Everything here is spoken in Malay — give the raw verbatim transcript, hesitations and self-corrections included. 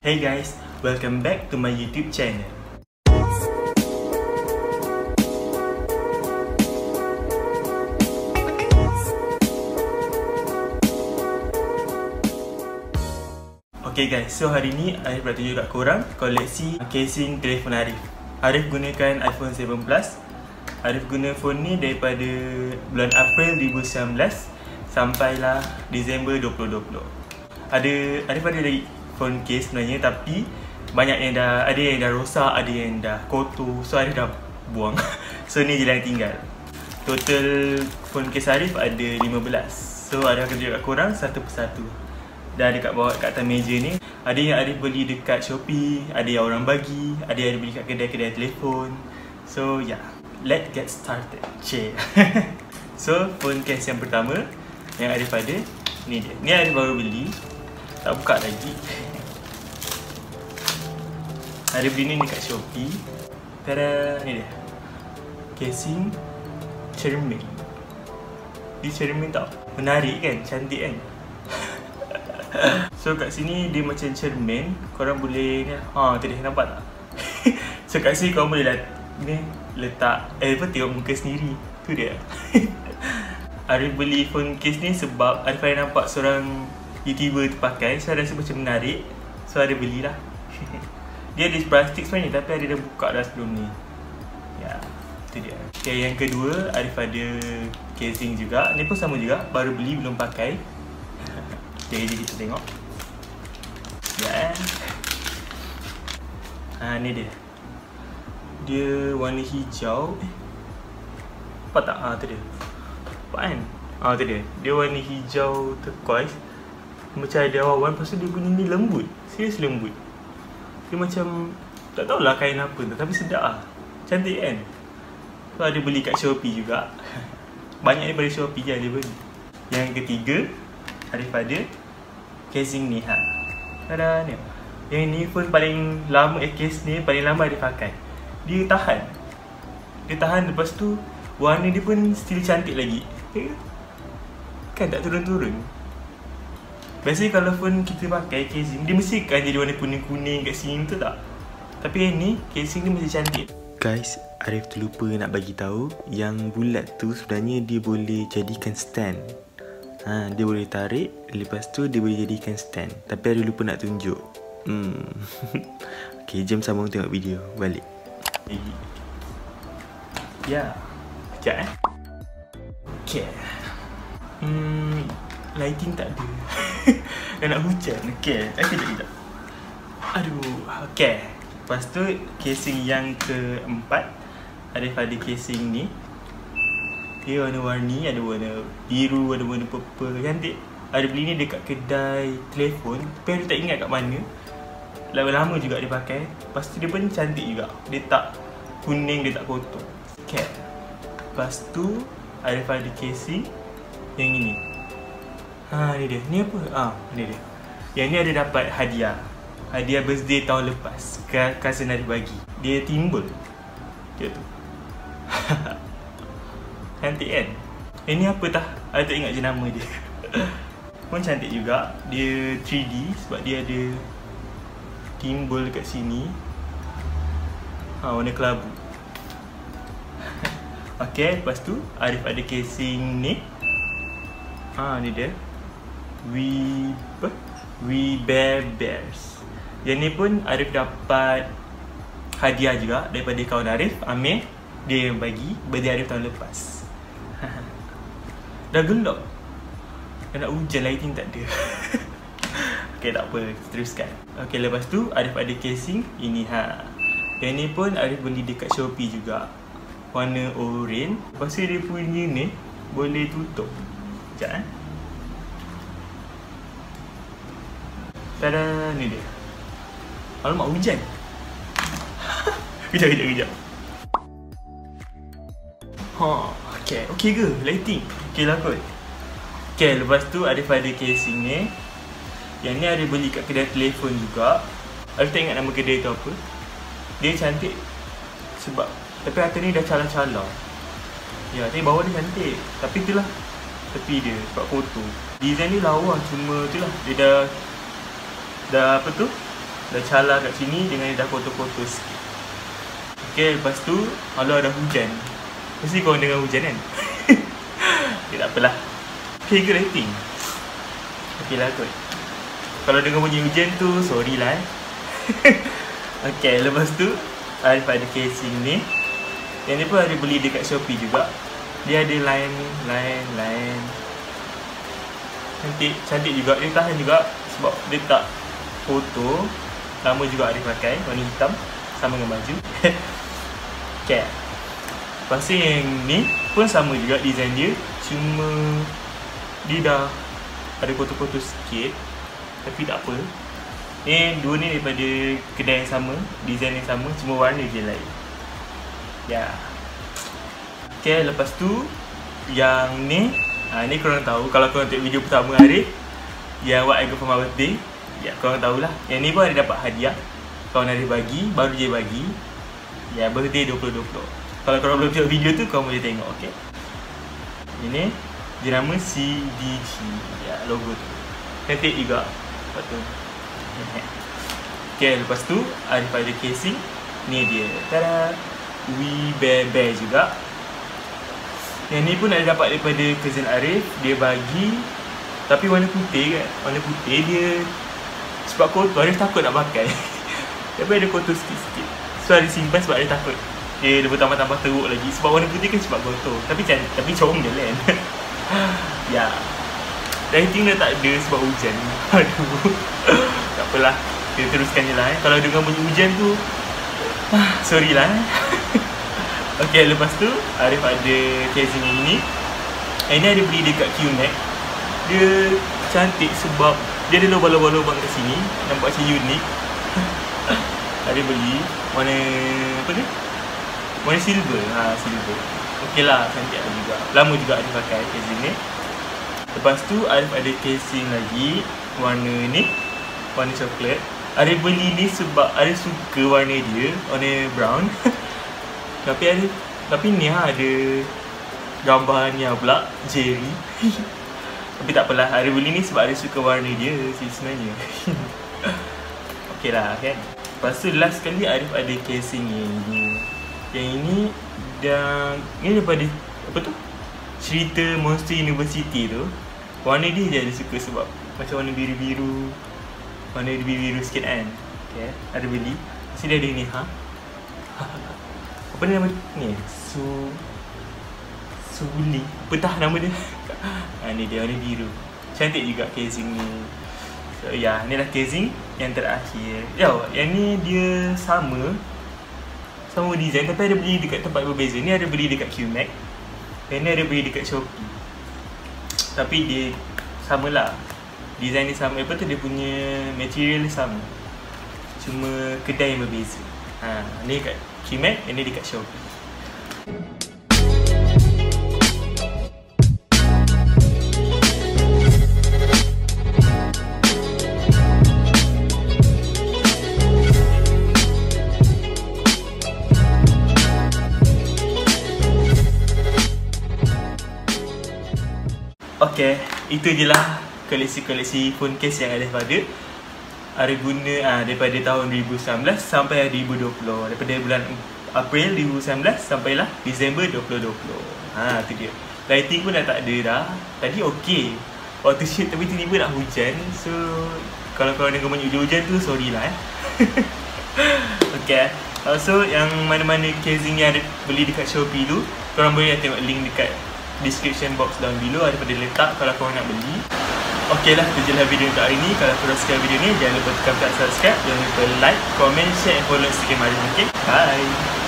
Hey guys, welcome back to my YouTube channel. Okay guys, so hari ni Arif nak tunjuk kat korang koleksi casing telefon Arif. Arif gunakan iPhone seven Plus. Arif guna phone ni daripada bulan April dua ribu sembilan belas sampailah Disember dua ribu dua puluh. Ada Arif ada lagi phone case sebenarnya, tapi banyak yang dah, ada yang dah rosak, ada yang dah kotor, so Arif dah buang. So ni je yang tinggal. Total phone case Arif ada lima belas. So Arif akan tunjuk kat korang satu persatu. Dah dekat bawah, kat atas meja ni, ada yang Arif beli dekat Shopee, ada yang orang bagi, ada yang beli kat kedai-kedai telefon. So yeah, let's get started. Cik. So phone case yang pertama yang Arif ada, ni dia. Ni Arif baru beli, tak buka lagi. Arif beli ni dekat Shopee. Tada, ni dia. Casing cermin. Dia cermin tau, menarik kan, cantik kan. So kat sini dia macam cermin, korang boleh ni, ha tadi nampak tak? So kat sini korang boleh lah ni letak, eh apa, tengok muka sendiri. Tu dia. Arif beli phone case ni sebab Arif ada nampak seorang YouTuber tu pakai, so rasa macam menarik, so Arif belilah. Dia ada plastik sebenarnya, tapi Arif dah buka dah sebelum ni. Ya, tu dia. Okay, yang kedua Arif ada casing juga. Ni pun sama juga, baru beli belum pakai. Okay, jadi kita tengok. Ya. Ha, ni dia. Dia warna hijau. Eh. Nampak tak? Ha, tu dia. Nampak kan? Ha, tu dia. Dia warna hijau turquoise. Macam ada awan, lepas tu dia punya ni lembut. Serius lembut. Dia macam, tak tahulah kain apa tu, tapi sedap lah. Cantik kan? So ada beli kat Shopee juga. Banyak daripada Shopee je dia beli. Yang ketiga Arif ada casing ni, ha. Tada ni. Yang ni pun paling lama, eh case ni paling lama Arif pakai. Dia tahan. Dia tahan, lepas tu warna dia pun still cantik lagi. Kan tak turun-turun. Biasanya kalau phone kita pakai casing, dia mesti kan jadi warna kuning-kuning kat sini, tu tak? Tapi yang ni, casing dia mesti cantik. Guys, Arif terlupa nak bagi tahu yang bulat tu sebenarnya dia boleh jadikan stand. Ha, dia boleh tarik, lepas tu dia boleh jadikan stand. Tapi Arif lupa nak tunjuk. Hmm. Okay, jom sambung tengok video balik. Ya, sekejap eh. Okay. Hmm, lighting tak ada. Dah nak hujan. Okay, eh kejap kejap. Aduh, okay. Lepas tu casing yang keempat, Arif ada casing ni. Dia warna-warni, ada warna biru, ada warna purple, cantik. Ada beli ni dekat kedai telefon, tapi Arif tak ingat kat mana. Lama-lama juga dia pakai. Lepas tu dia pun cantik juga. Dia tak kuning, dia tak kotor. Okay. Lepas tu Arif ada casing yang ini. Ha, ni dia. Ni apa? Ah, ni dia. Yang ni ada dapat hadiah. Hadiah birthday tahun lepas. Cousin Arif bagi. Dia timbul. Dia tu. Cantik kan? Eh, ni apa tah? I tak ingat je nama dia. Pun cantik juga. Dia three D sebab dia ada timbul kat sini. Ha, warna kelabu. Okay, lepas tu Arif ada casing ni. Ha, ni dia. We apa? We Bear Bears. Yang ni pun Arif dapat hadiah juga daripada kawan Arif, Amir. Dia yang bagi, birthday Arif tahun lepas. Dah gelap. Dah nak hujan, lighting tak ada. Okay, tak apa, kita teruskan. Okay, lepas tu Arif ada casing ini, ha. Yang ni pun Arif beli dekat Shopee juga, warna orange. Lepas tu dia punya ni boleh tutup. Sekejap eh. Tada, ni dia. Alamak, hujan. Kejap, kejap, kejap. Ha, okay, okay ke lighting? Okay lah kot. Okay, lepas tu Arif ada casing ni. Yang ni Arif beli kat kedai telefon juga. Arif tak ingat nama kedai tu apa. Dia cantik sebab, tapi atas ni dah cala-cala. Ya, tapi bawah dia cantik. Tapi itulah tepi dia sebab kotor. Design dia lawa, cuma itulah dia dah dah apa tu, dah calar kat sini dengan dia dah kotor-kotor sikit. Okay, lepas tu kalau ada hujan, mesti korang dengar hujan kan? Okay, tak apalah. Okay ke rating? Okay lah kot. Kalau dengar bunyi hujan tu, sorry lah eh. Okay, lepas tu Arif ada casing ni. Yang ni pun ada beli dekat Shopee juga. Dia ada line, line, line. Cantik, cantik juga. Dia tahan juga sebab dia tak kotor. Lama juga Arif pakai, warna hitam, sama dengan baju. Okay. Lepas tu yang ni pun sama juga design dia. Cuma dia dah ada kotor-kotor sikit. Tapi tak apa. Ni dua ni daripada kedai yang sama, design yang sama, cuma warna je lain. Ya. Yeah. Okay, lepas tu yang ni, ha, ni korang tahu. Kalau korang tengok video pertama Arif, yang what I got for my birthday, ya korang tahulah. Yang ni pun ada dapat hadiah. Kawan Arif bagi, baru je bagi. Ya, birthday dua ribu dua puluh. Kalau korang belum tengok video tu, korang boleh tengok, okay. Ini dia nama C D G, ya, logo tu. Cantik juga. Lepas tu okay, lepas tu Arif ada casing. Ni dia, tada, We Bear Bear juga. Yang ni pun ada dapat daripada cousin Arif. Dia bagi, tapi warna putih kan. Warna putih dia sebab kotor, Arif takut nak pakai. Tapi ada kotor sikit-sikit, so Arif simpan sebab Arif takut dia, dia bertambah-tambah teruk lagi. Sebab warna putih kan sebab kotor. Tapi cantik, tapi comel kan. Ya, lighting dah tak ada sebab hujan. Aduh. Tak apalah, kita teruskan je lah eh. Kalau dengar bunyi hujan tu, sorry lah eh. Okay, lepas tu Arif ada casing ini. Ini ada beli dekat Q-Max. Dia cantik sebab dia ada lubang-lubang kat sini, nampak macam unik. Ada beli warna apa ni? Warna silver. Ha, silver. Okey lah, cantik lah juga. Lama juga Arif pakai casing ni. Lepas tu Arif ada casing lagi warna ni, warna coklat. Arif beli ni sebab Arif suka warna dia, warna brown. Tapi Arif, tapi ni ha, ada gambarnya pula Jerry. Tapi tak apalah, Arif beli ni sebab Arif suka warna dia sebenarnya. Okey lah kan. Lepas tu last kali Arif ada casing yang ini. Yang ini dah, ni daripada apa tu, cerita Monster University tu. Warna dia je Arif suka sebab macam warna biru-biru, warna biru-biru sikit kan. Okay, ada beli. Mesti dia ada ni ha. Apa ni nama ni? Su Suli. Petah nama dia. Ha, ni dia warna biru. Cantik juga casing ni. So ya, ni lah casing yang terakhir. Ya, yang ni dia sama sama design tapi ada beli dekat tempat berbeza. Ni ada beli dekat Q-Max. Yang ni ada beli dekat Shopee. Tapi dia samalah. Design dia sama. Apa tu, dia punya material dia sama. Cuma kedai yang berbeza. Ha, ni dekat Q-Max, yang ni dekat Shopee. Okay, itu je lah koleksi-koleksi phone case yang Arif ada. Arif guna ah, daripada tahun dua ribu sembilan belas sampai dua ribu dua puluh. Daripada bulan April dua ribu sembilan belas sampailah Disember dua ribu dua puluh. Ha, tu dia. Lighting pun dah tak ada dah. Tadi okey, waktu shoot, tapi tiba-tiba nak hujan. So, kalau korang dengar bunyi hujan tu, sorry lah eh. Okay, also yang mana-mana casing yang ada beli dekat Shopee tu, korang boleh tengok link dekat description box down below, ada pada letak kalau korang nak beli. Okey lah, itu je lah video untuk hari ni. Kalau korang suka video ni, jangan lupa tekan subscribe, jangan lupa like, comment, share and follow Instagram Arif. Okay, bye.